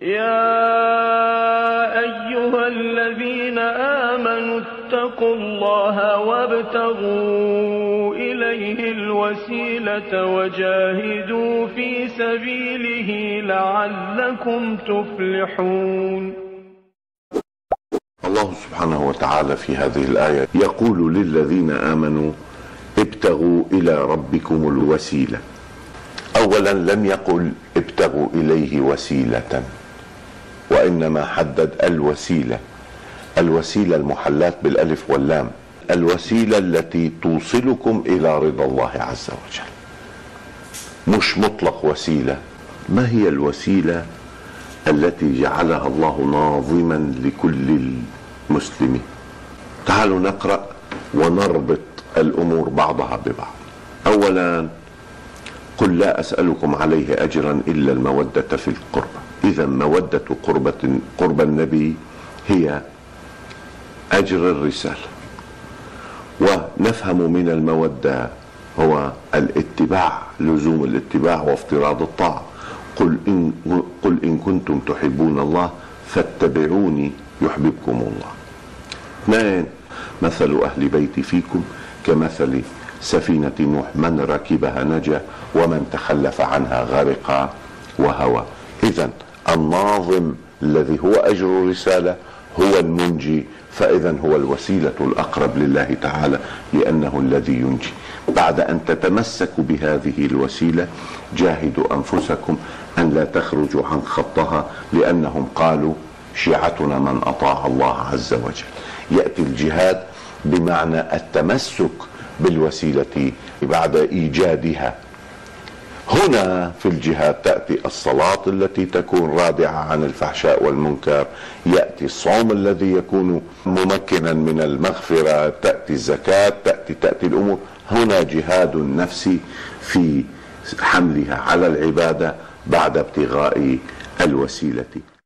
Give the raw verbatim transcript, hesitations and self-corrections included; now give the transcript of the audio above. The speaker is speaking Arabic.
يا أيها الذين آمنوا اتقوا الله وابتغوا إليه الوسيلة وجاهدوا في سبيله لعلكم تفلحون. الله سبحانه وتعالى في هذه الآية يقول للذين آمنوا ابتغوا إلى ربكم الوسيلة. أولا لم يقل ابتغوا إليه وسيلة، وإنما حدد الوسيلة. الوسيلة المحلات بالألف واللام، الوسيلة التي توصلكم إلى رضا الله عز وجل، مش مطلق وسيلة. ما هي الوسيلة التي جعلها الله ناظما لكل المسلمين؟ تعالوا نقرأ ونربط الأمور بعضها ببعض. أولا قل لا أسألكم عليه أجرا إلا المودة في القربى. إذا مودة قربة قرب النبي هي أجر الرسالة. ونفهم من المودة هو الاتباع، لزوم الاتباع وافتراض الطاعة. قل إن, قل إن كنتم تحبون الله فاتبعوني يحببكم الله. اثنين مثل أهل بيتي فيكم كمثل سفينة نوح، من ركبها نجا ومن تخلف عنها غرق وهوى. إذن الناظم الذي هو أجر الرسالة هو المنجي، فإذن هو الوسيلة الأقرب لله تعالى لأنه الذي ينجي. بعد أن تتمسكوا بهذه الوسيلة جاهدوا أنفسكم أن لا تخرجوا عن خطها، لأنهم قالوا شيعتنا من أطاع الله عز وجل. يأتي الجهاد بمعنى التمسك بالوسيلة بعد إيجادها. هنا في الجهاد تأتي الصلاة التي تكون رادعة عن الفحشاء والمنكر، يأتي الصوم الذي يكون ممكنا من المغفرة، تأتي الزكاة، تأتي تأتي الأمور. هنا جهاد النفس في حملها على العبادة بعد ابتغاء الوسيلة.